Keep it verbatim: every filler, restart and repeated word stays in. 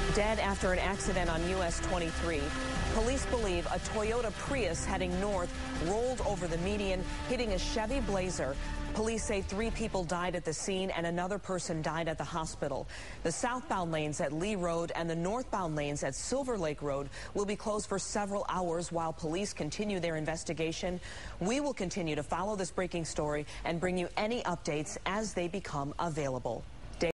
Dead after an accident on U S twenty-three. Police believe a Toyota Prius heading north rolled over the median, hitting a Chevy Blazer. Police say three people died at the scene and another person died at the hospital. The southbound lanes at Lee Road and the northbound lanes at Silver Lake Road will be closed for several hours while police continue their investigation. We will continue to follow this breaking story and bring you any updates as they become available.